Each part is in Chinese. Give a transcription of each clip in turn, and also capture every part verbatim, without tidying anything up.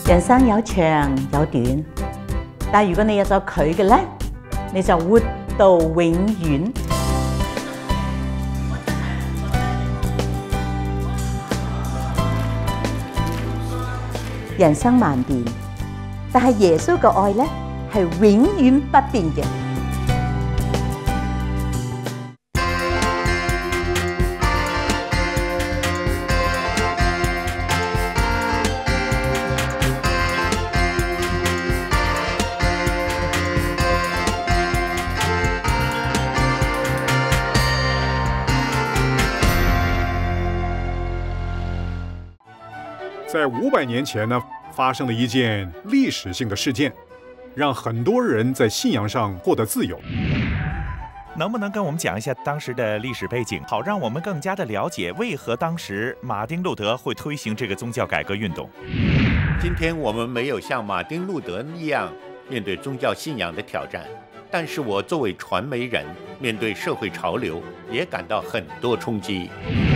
人生有長有短，但如果你有咗佢嘅咧，你就活到永遠。人生萬變，但係耶穌嘅愛咧係永遠不變嘅。 在五百年前呢，发生了一件历史性的事件，让很多人在信仰上获得自由。 能不能跟我们讲一下当时的历史背景，好让我们更加的了解为何当时马丁路德会推行这个宗教改革运动？ 今天我们没有像马丁路德一样面对宗教信仰的挑战，但是我作为传媒人，面对社会潮流也感到很多冲击。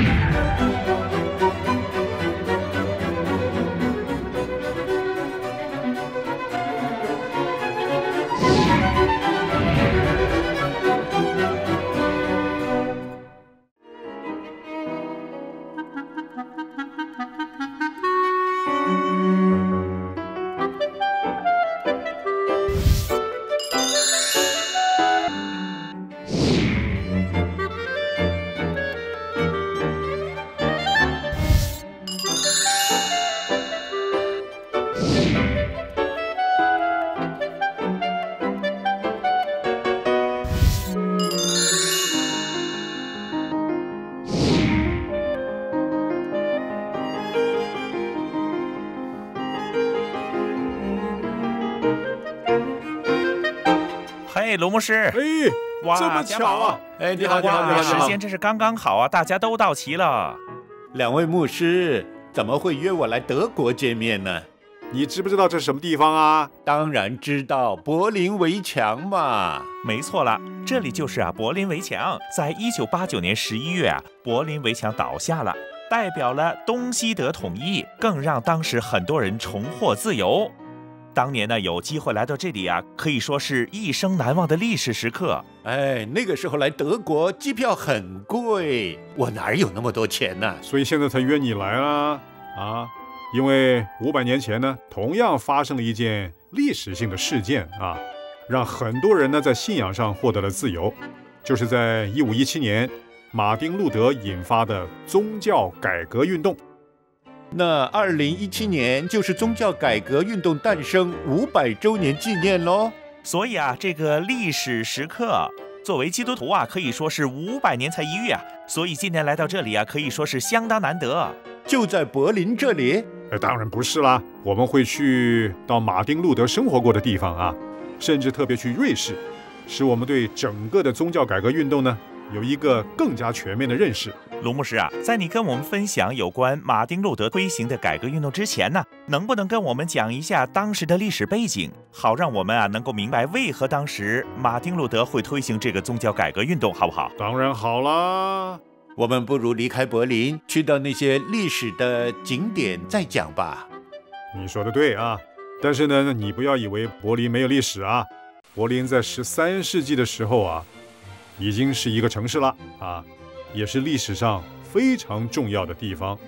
嘿，卢牧师， 哎， 哇， 这么巧啊！ 哎，你好，你好，你好， 时间真是刚刚好啊，大家都到齐了。 两位牧师怎么会约我来德国见面呢？ 你知不知道这是什么地方啊？ 当然知道，柏林围墙嘛。 没错了，这里就是啊柏林围墙。在一九八九年十一月啊，柏林围墙倒下了，代表了东西德统一，更让当时很多人重获自由。当年呢，有机会来到这里啊，可以说是一生难忘的历史时刻。 哎，那个时候来德国机票很贵，我哪有那么多钱呢？ 所以现在才约你来啦啊！因为五百年前呢，同样发生了一件历史性的事件啊，让很多人呢在信仰上获得了自由，就是在一五一七年，马丁路德引发的宗教改革运动。 那二零一七年就是宗教改革运动诞生五百周年纪念咯。 所以啊，这个历史时刻，作为基督徒啊，可以说是五百年才一遇啊。所以今天来到这里啊，可以说是相当难得。 就在柏林这里？ 哎，当然不是啦，我们会去到马丁路德生活过的地方啊，甚至特别去瑞士，使我们对整个的宗教改革运动呢有一个更加全面的认识。 卢牧师啊，在你跟我们分享有关马丁路德推行的改革运动之前呢，能不能跟我们讲一下当时的历史背景，好让我们啊能够明白为何当时马丁路德会推行这个宗教改革运动，好不好？ 当然好啦， 我们不如离开柏林，去到那些历史的景点再讲吧。 你说的对啊，但是呢，你不要以为柏林没有历史啊，柏林在十三世纪的时候啊，已经是一个城市了啊。也是历史上非常重要的地方。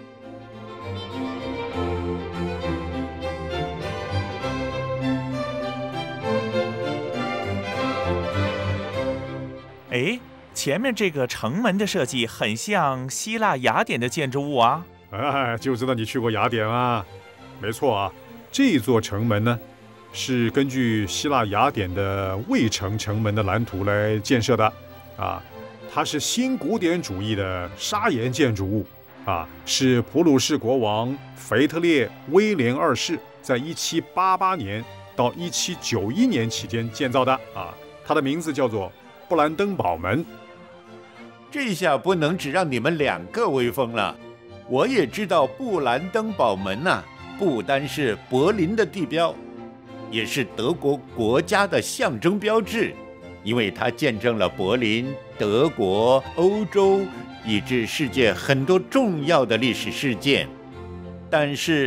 哎，前面这个城门的设计很像希腊雅典的建筑物啊。 哎，就知道你去过雅典啊。没错啊，这座城门呢，是根据希腊雅典的卫城城门的蓝图来建设的啊。它是新古典主义的砂岩建筑物啊，是普鲁士国王腓特烈威廉二世在一七八八年到一七九一年期间建造的啊。它的名字叫做布兰登堡门。 这下不能只让你们两个威风了，我也知道布兰登堡门呐、啊，不单是柏林的地标，也是德国国家的象征标志。因为它见证了柏林、德国、欧洲以至世界很多重要的历史事件。但是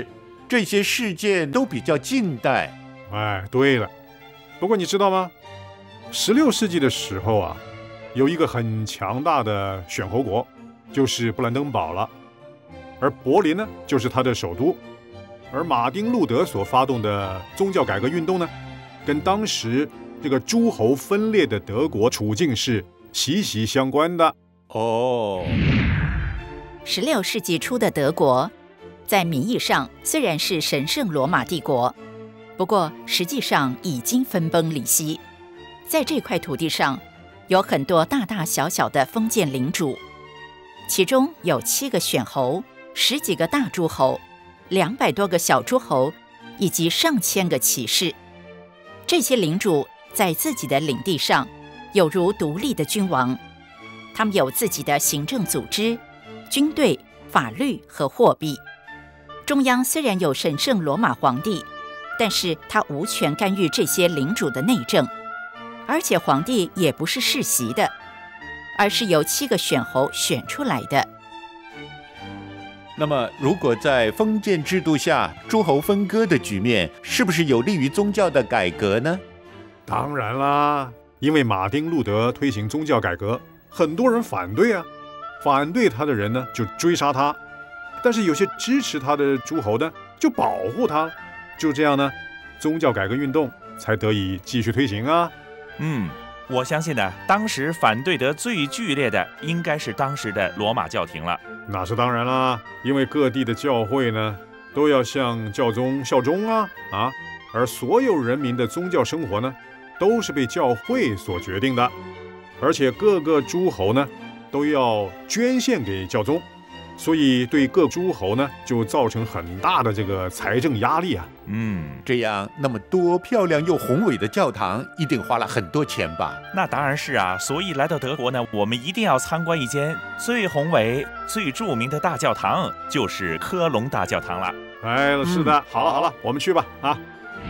这些事件都比较近代。 哎，对了，不过你知道吗？十六世纪的时候啊，有一个很强大的选侯国，就是布兰登堡了，而柏林呢，就是它的首都。而马丁·路德所发动的宗教改革运动呢，跟当时这个诸侯分裂的德国处境是息息相关的。 哦， 十六世纪初的德国，在名义上虽然是神圣罗马帝国，不过实际上已经分崩离析。在这块土地上，有很多大大小小的封建领主，其中有七个选侯、十几个大诸侯、两百多个小诸侯，以及上千个骑士。这些领主在自己的领地上有如独立的君王，他们有自己的行政组织、军队、法律和货币。中央虽然有神圣罗马皇帝，但是他无权干预这些领主的内政，而且皇帝也不是世袭的，而是由七个选侯选出来的。 那么，如果在封建制度下诸侯分割的局面，是不是有利于宗教的改革呢？ 当然啦，因为马丁·路德推行宗教改革，很多人反对啊，反对他的人呢就追杀他，但是有些支持他的诸侯呢就保护他，就这样呢，宗教改革运动才得以继续推行啊。 嗯，我相信呢，当时反对得最剧烈的应该是当时的罗马教廷了。 那是当然啦，因为各地的教会呢都要向教宗效忠啊啊，而所有人民的宗教生活呢都是被教会所决定的，而且各个诸侯呢都要捐献给教宗，所以对各诸侯呢就造成很大的这个财政压力啊。 嗯， 这样那么多漂亮又宏伟的教堂，一定花了很多钱吧？ 那当然是啊，所以来到德国呢，我们一定要参观一间最宏伟、最著名的大教堂，就是科隆大教堂了。 哎，是的，嗯、好了好了，我们去吧啊。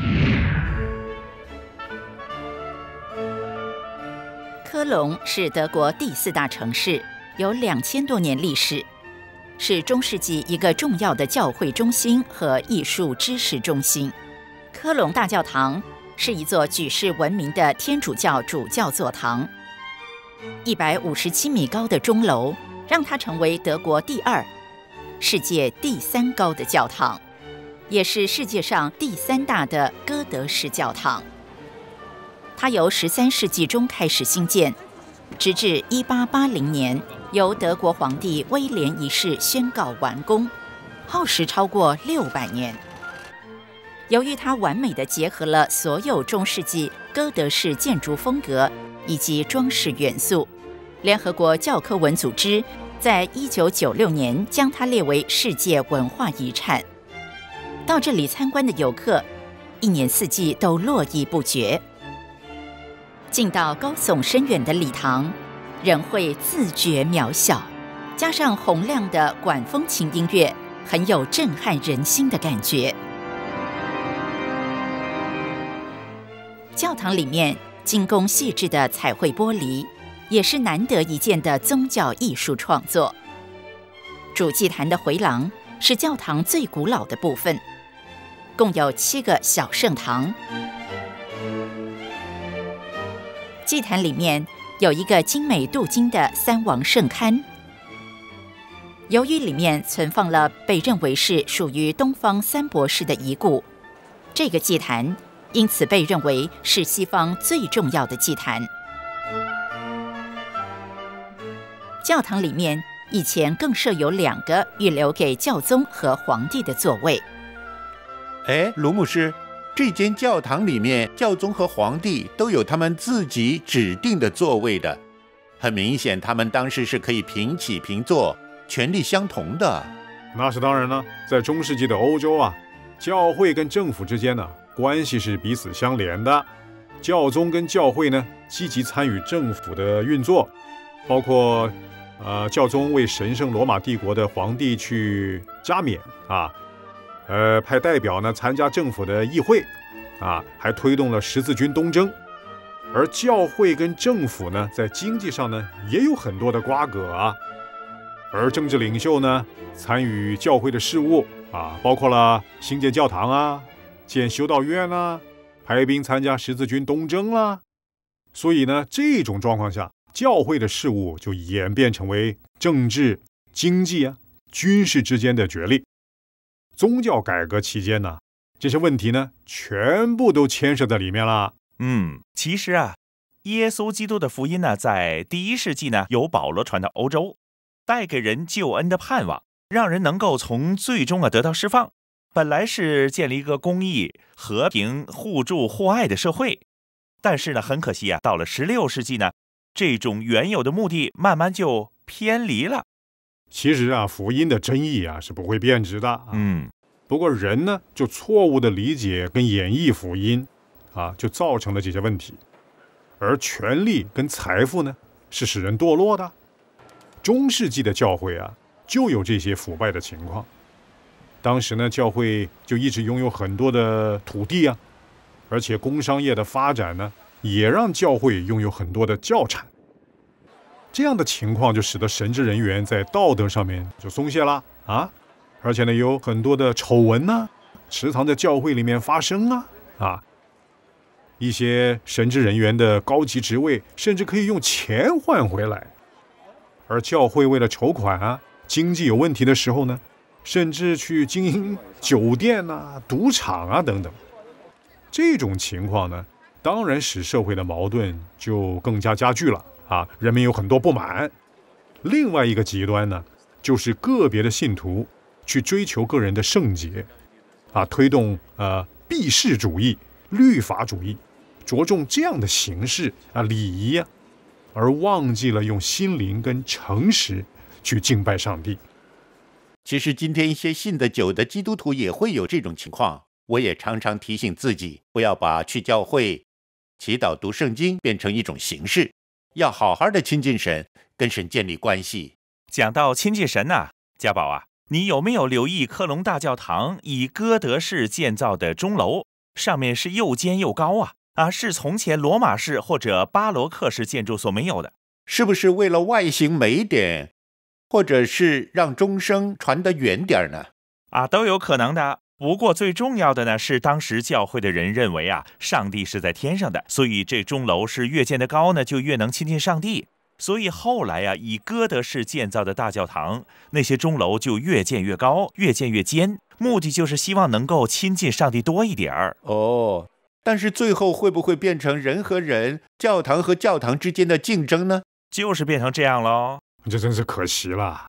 科隆是德国第四大城市，有两千多年历史，是中世纪一个重要的教会中心和艺术知识中心。科隆大教堂是一座举世闻名的天主教主教座堂，一百五十七米高的钟楼让它成为德国第二、世界第三高的教堂，也是世界上第三大的哥德式教堂。它由十三世纪中开始兴建，直至一八八零年由德国皇帝威廉一世宣告完工，耗时超过六百年。由于它完美地结合了所有中世纪哥德式建筑风格以及装饰元素，联合国教科文组织在一九九六年将它列为世界文化遗产。到这里参观的游客，一年四季都络绎不绝。进到高耸深远的礼堂，人会自觉渺小，加上洪亮的管风琴音乐，很有震撼人心的感觉。教堂里面精工细致的彩绘玻璃，也是难得一见的宗教艺术创作。主祭坛的回廊是教堂最古老的部分，共有七个小圣堂。祭坛里面有一个精美镀金的三王圣龛，由于里面存放了被认为是属于东方三博士的遗骨，这个祭坛因此被认为是西方最重要的祭坛。教堂里面以前更设有两个预留给教宗和皇帝的座位。 哎，卢牧师，这间教堂里面，教宗和皇帝都有他们自己指定的座位的，很明显，他们当时是可以平起平坐，权力相同的。 那是当然了，在中世纪的欧洲啊，教会跟政府之间呢、啊，关系是彼此相连的。教宗跟教会呢，积极参与政府的运作，包括呃，教宗为神圣罗马帝国的皇帝去加冕啊。呃，派代表呢参加政府的议会，啊，还推动了十字军东征。而教会跟政府呢，在经济上呢也有很多的瓜葛啊。而政治领袖呢，参与教会的事务， 啊，包括了兴建教堂啊、建修道院啊、派兵参加十字军东征啦。所以呢，这种状况下，教会的事务就演变成为政治、经济啊、军事之间的角力。宗教改革期间呢，这些问题呢，全部都牵涉在里面了。 嗯，其实啊，耶稣基督的福音呢，在第一世纪呢，由保罗传到欧洲，带给人救恩的盼望，让人能够从罪中啊得到释放。本来是建立一个公义、和平、互助、互爱的社会，但是呢，很可惜啊，到了十六世纪呢，这种原有的目的慢慢就偏离了。 其实啊，福音的真意啊是不会变质的啊。 嗯， 不过人呢，就错误的理解跟演绎福音啊，就造成了这些问题。而权力跟财富呢，是使人堕落的。中世纪的教会啊，就有这些腐败的情况。当时呢，教会就一直拥有很多的土地啊，而且工商业的发展呢，也让教会拥有很多的教产。这样的情况就使得神职人员在道德上面就松懈了啊，而且呢，有很多的丑闻呢、啊，时常在教会里面发生啊啊。一些神职人员的高级职位，甚至可以用钱换回来。而教会为了筹款啊，经济有问题的时候呢，甚至去经营酒店啊、赌场啊等等。这种情况呢，当然使社会的矛盾就更加加剧了啊，人民有很多不满。另外一个极端呢，就是个别的信徒去追求个人的圣洁，啊，推动呃避世主义、律法主义，着重这样的形式啊、礼仪啊，而忘记了用心灵跟诚实去敬拜上帝。 其实今天一些信得久的基督徒也会有这种情况，我也常常提醒自己，不要把去教会、祈祷、读圣经变成一种形式，要好好的亲近神，跟神建立关系。 讲到亲近神啊，家宝啊，你有没有留意科隆大教堂以哥德式建造的钟楼，上面是又尖又高啊？啊，是从前罗马式或者巴洛克式建筑所没有的。 是不是为了外形美点，或者是让钟声传得远点呢？ 啊，都有可能的。不过最重要的呢，是当时教会的人认为啊，上帝是在天上的，所以这钟楼是越建得高呢，就越能亲近上帝。所以后来啊，以哥德式建造的大教堂，那些钟楼就越建越高，越建越尖，目的就是希望能够亲近上帝多一点儿。 哦，但是最后会不会变成人和人、教堂和教堂之间的竞争呢？ 就是变成这样咯。 这真是可惜了。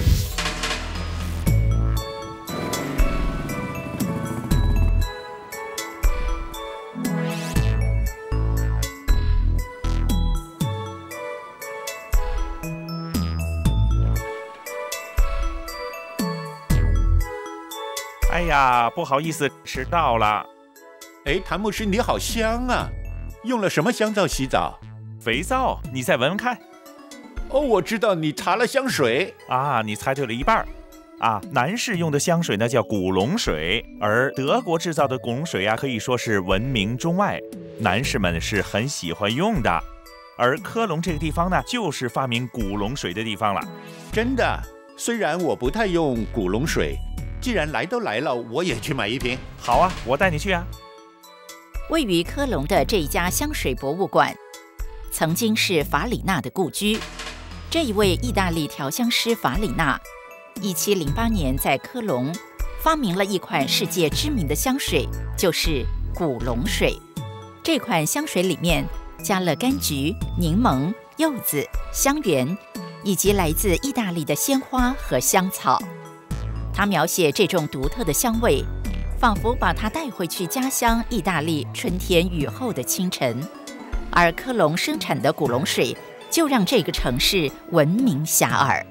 哎呀，不好意思，迟到了。 哎，谭牧师，你好香啊！用了什么香皂洗澡？ 肥皂，你再闻闻看。 哦，我知道你擦了香水啊，你猜对了一半。啊，男士用的香水呢叫古龙水，而德国制造的古龙水啊，可以说是闻名中外，男士们是很喜欢用的。而科隆这个地方呢，就是发明古龙水的地方了。 真的，虽然我不太用古龙水，既然来都来了，我也去买一瓶。 好啊，我带你去啊。 位于科隆的这一家香水博物馆，曾经是法里纳的故居。这一位意大利调香师法里纳，一七零八年在科隆发明了一款世界知名的香水，就是古龙水。这款香水里面加了柑橘、柠檬、柚子、香橼，以及来自意大利的鲜花和香草。他描写这种独特的香味，仿佛把它带回去家乡意大利春天雨后的清晨。而科隆生产的古龙水就让这个城市闻名遐迩。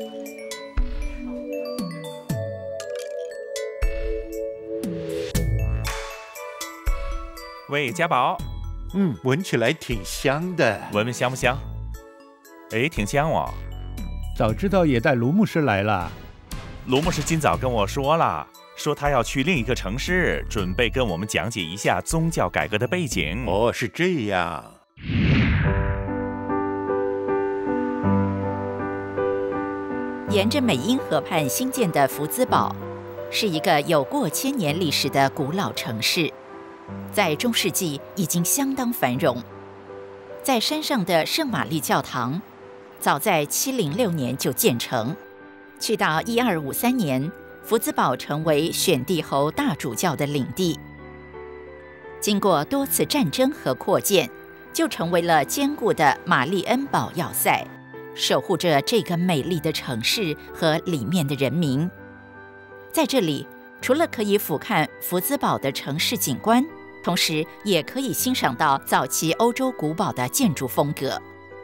喂，家宝。 嗯，闻起来挺香的。 闻闻香不香？哎，挺香哦。 早知道也带卢牧师来了。 卢牧师今早跟我说了，说他要去另一个城市，准备跟我们讲解一下宗教改革的背景。 哦，是这样。 沿着美因河畔新建的福兹堡， 是一个有过千年历史的古老城市，在中世纪已经相当繁荣。在山上的圣玛丽教堂，早在七零六年就建成，去到一二五三年，福兹堡成为选帝侯大主教的领地。经过多次战争和扩建，就成为了坚固的玛丽恩堡要塞，守护着这个美丽的城市和里面的人民。在这里，除了可以俯瞰福兹堡的城市景观，同时也可以欣赏到早期欧洲古堡的建筑风格。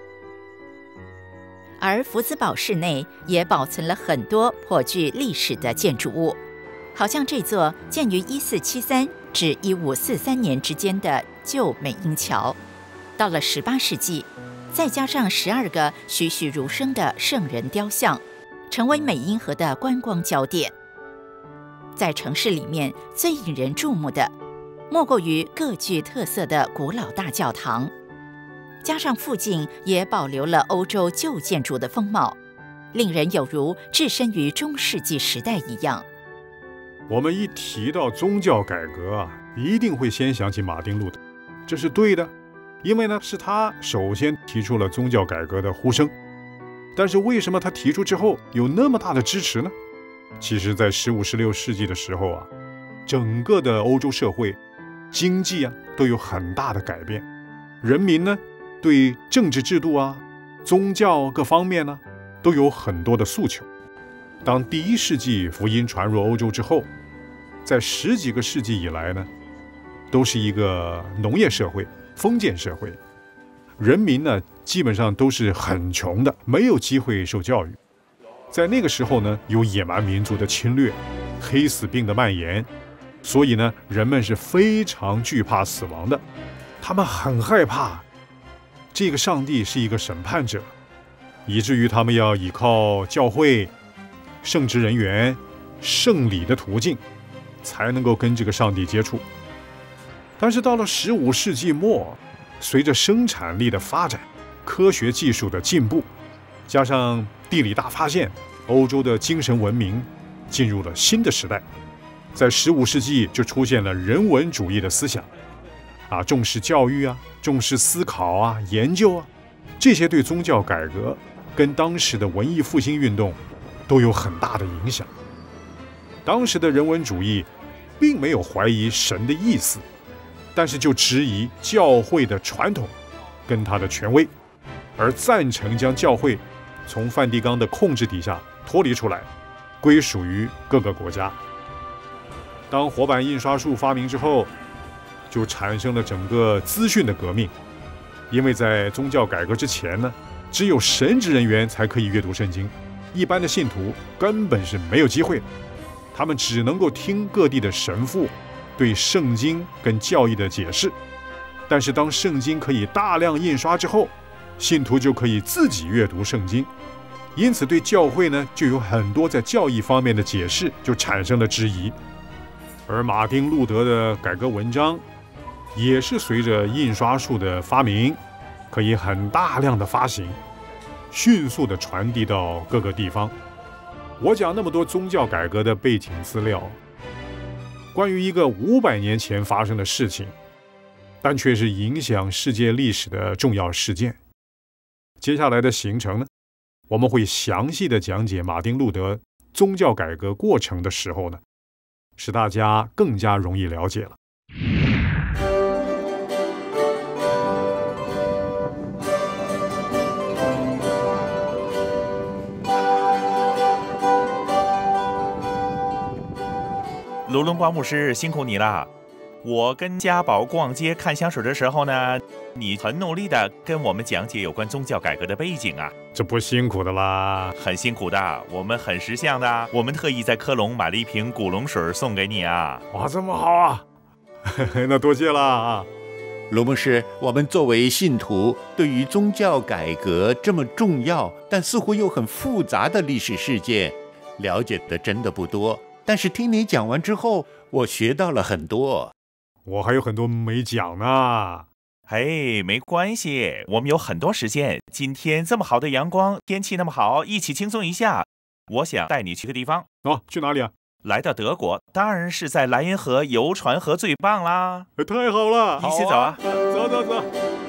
而福兹堡市内也保存了很多颇具历史的建筑物，好像这座建于一四七三至一五四三年之间的旧美英桥，到了十八世纪，再加上十二个栩栩如生的圣人雕像，成为美英河的观光焦点。在城市里面最引人注目的，莫过于各具特色的古老大教堂，加上附近也保留了欧洲旧建筑的风貌，令人有如置身于中世纪时代一样。 我们一提到宗教改革啊，一定会先想起马丁路德，这是对的，因为呢是他首先提出了宗教改革的呼声。但是为什么他提出之后有那么大的支持呢？其实在十五、十六世纪的时候啊，整个的欧洲社会、经济啊都有很大的改变，人民呢对政治制度啊、宗教各方面呢都有很多的诉求。当第一世纪福音传入欧洲之后，在十几个世纪以来呢，都是一个农业社会、封建社会，人民呢基本上都是很穷的，没有机会受教育。在那个时候呢，有野蛮民族的侵略、黑死病的蔓延，所以呢，人们是非常惧怕死亡的。他们很害怕这个上帝是一个审判者，以至于他们要依靠教会、圣职人员、圣礼的途径，才能够跟这个上帝接触。但是到了十五世纪末，随着生产力的发展、科学技术的进步，加上地理大发现，欧洲的精神文明进入了新的时代。在十五世纪就出现了人文主义的思想，啊，重视教育啊，重视思考啊，研究啊，这些对宗教改革跟当时的文艺复兴运动都有很大的影响。当时的人文主义并没有怀疑神的意思，但是就质疑教会的传统跟他的权威，而赞成将教会从梵蒂冈的控制底下脱离出来，归属于各个国家。当活版印刷术发明之后，就产生了整个资讯的革命。因为在宗教改革之前呢，只有神职人员才可以阅读圣经，一般的信徒根本是没有机会的，他们只能够听各地的神父对圣经跟教义的解释。但是当圣经可以大量印刷之后，信徒就可以自己阅读圣经，因此对教会呢就有很多在教义方面的解释就产生了质疑。而马丁路德的改革文章也是随着印刷术的发明，可以很大量的发行，迅速的传递到各个地方。我讲那么多宗教改革的背景资料，关于一个五百年前发生的事情，但却是影响世界历史的重要事件。接下来的行程呢，我们会详细的讲解马丁路德宗教改革过程的时候呢，使大家更加容易了解了。 卢龙光牧师辛苦你了。我跟家宝逛街看香水的时候呢，你很努力的跟我们讲解有关宗教改革的背景啊。 这不辛苦的啦， 很辛苦的，我们很识相的，我们特意在科隆买了一瓶古龙水送给你啊。 哇，这么好啊，那多谢了啊。 卢牧师，我们作为信徒，对于宗教改革这么重要但似乎又很复杂的历史事件，了解的真的不多。但是听你讲完之后，我学到了很多。 我还有很多没讲呢。 哎，没关系，我们有很多时间。今天这么好的阳光，天气那么好，一起轻松一下。我想带你去个地方。 哦，去哪里啊？ 来到德国，当然是在莱茵河游船河最棒啦！ 太好了， 一起走啊！ 走走走。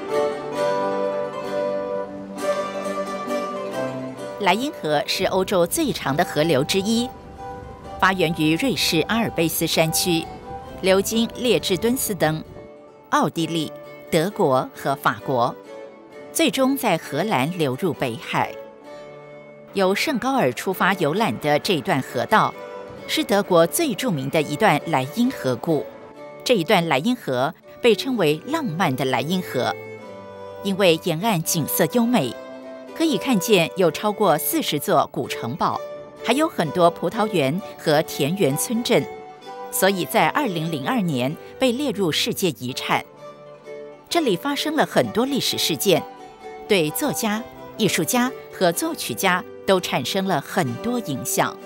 莱茵河是欧洲最长的河流之一，发源于瑞士阿尔卑斯山区，流经列支敦斯登、奥地利、德国和法国，最终在荷兰流入北海。由圣高尔出发游览的这段河道，是德国最著名的一段莱茵河谷。这一段莱茵河被称为浪漫的莱茵河，因为沿岸景色优美，可以看见有超过四十座古城堡，还有很多葡萄园和田园村镇，所以在二零零二年被列入世界遗产。这里发生了很多历史事件，对作家、艺术家和作曲家都产生了很多影响。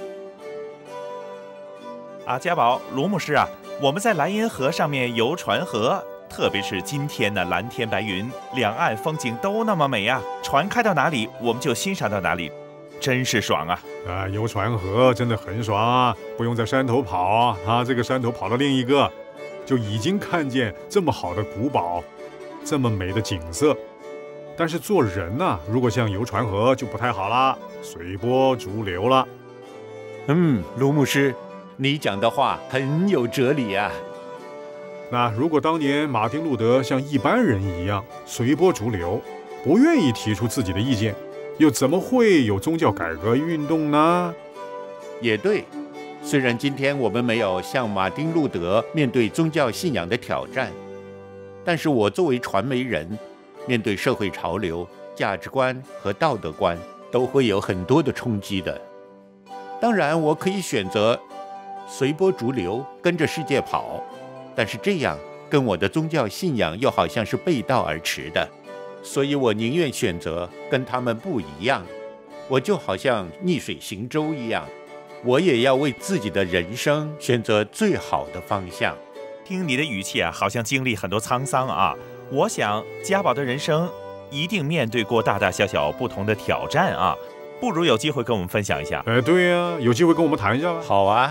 啊，家宝、卢牧师啊，我们在莱茵河上面游船河，特别是今天的蓝天白云，两岸风景都那么美啊，船开到哪里我们就欣赏到哪里，真是爽啊！ 啊，游船河真的很爽啊，不用在山头跑啊，啊，这个山头跑到另一个，就已经看见这么好的古堡，这么美的景色。但是做人呢、啊，如果像游船河就不太好啦，随波逐流了。 嗯，卢牧师，你讲的话很有哲理啊。 那如果当年马丁路德像一般人一样随波逐流，不愿意提出自己的意见，又怎么会有宗教改革运动呢？ 也对，虽然今天我们没有像马丁路德面对宗教信仰的挑战，但是我作为传媒人，面对社会潮流、价值观和道德观，都会有很多的冲击的。当然，我可以选择随波逐流，跟着世界跑，但是这样跟我的宗教信仰又好像是背道而驰的，所以我宁愿选择跟他们不一样。我就好像逆水行舟一样，我也要为自己的人生选择最好的方向。 听你的语气啊，好像经历很多沧桑啊。我想家宝的人生一定面对过大大小小不同的挑战啊，不如有机会跟我们分享一下。 哎，对呀、啊，有机会跟我们谈一下吧。 好啊。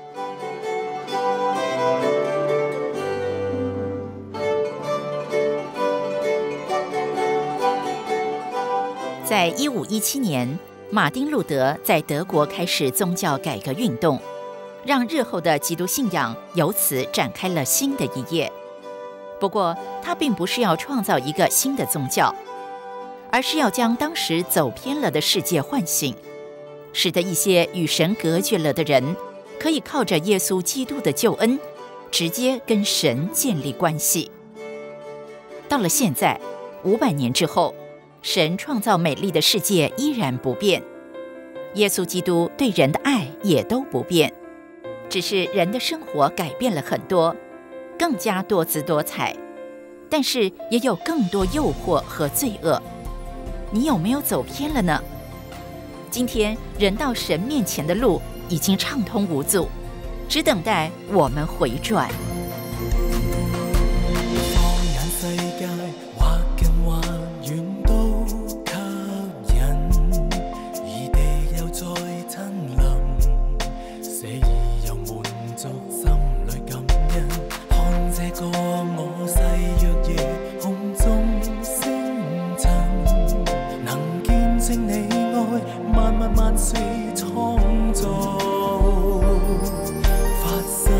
在一五一七年，马丁路德在德国开始宗教改革运动，让日后的基督信仰由此展开了新的一页。不过，他并不是要创造一个新的宗教，而是要将当时走偏了的世界唤醒，使得一些与神隔绝了的人，可以靠着耶稣基督的救恩，直接跟神建立关系。到了现在，五百年之后，神创造美丽的世界依然不变，耶稣基督对人的爱也都不变，只是人的生活改变了很多，更加多姿多彩，但是也有更多诱惑和罪恶。你有没有走偏了呢？今天人到神面前的路已经畅通无阻，只等待我们回转。 放眼世界，或近或遠都吸引，異地又再親臨，寫意又滿足心裏感恩。看這個我細若夜空中星塵，能見證你愛萬萬萬世創造發生，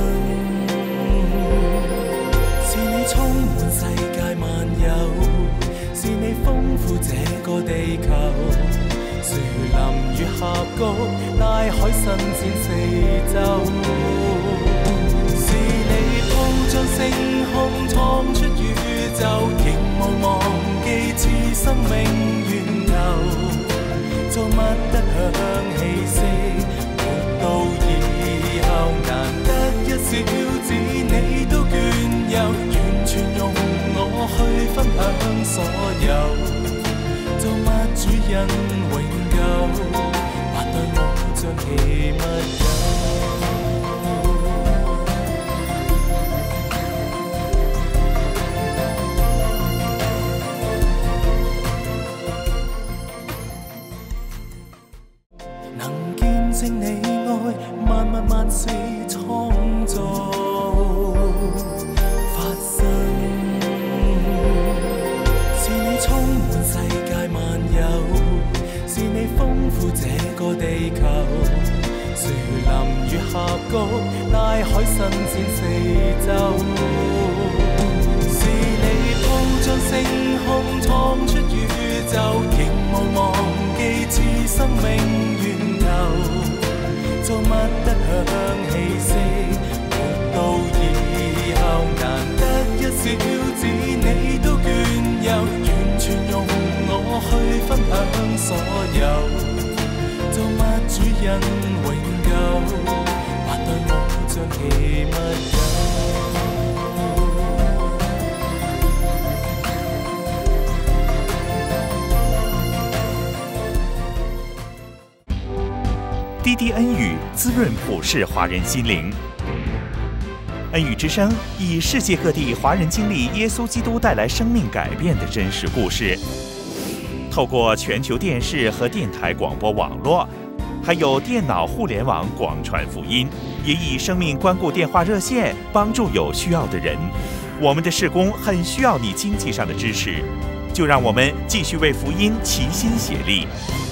是你充滿世界萬有，是你豐富這個地球，樹林與峽谷，大海伸展四周，是你鋪張星空創出宇宙，仍無忘記似生命源頭。造物得享氣息，活到以後難得一小子，你都倦遊，完全容我去分享所有。造物主人永久，或對我像奇密友。能見證你愛萬萬萬萬事創造發生，是你充滿世界萬有，是你豐富這個地球，樹林與峽谷，大海伸展四周，是你鋪張星空創出宇宙，仍無忘記似生命源頭。做乜得響氣息，活到以後難得一小子，你都倦遊，完全用我去分享所有。做乜主人永久，還對我像奇密友。 滴滴恩语滋润普世华人心灵。恩语之声以世界各地华人经历耶稣基督带来生命改变的真实故事，透过全球电视和电台广播网络，还有电脑互联网广传福音，也以生命关顾电话热线帮助有需要的人。我们的事工很需要你经济上的支持，就让我们继续为福音齐心协力。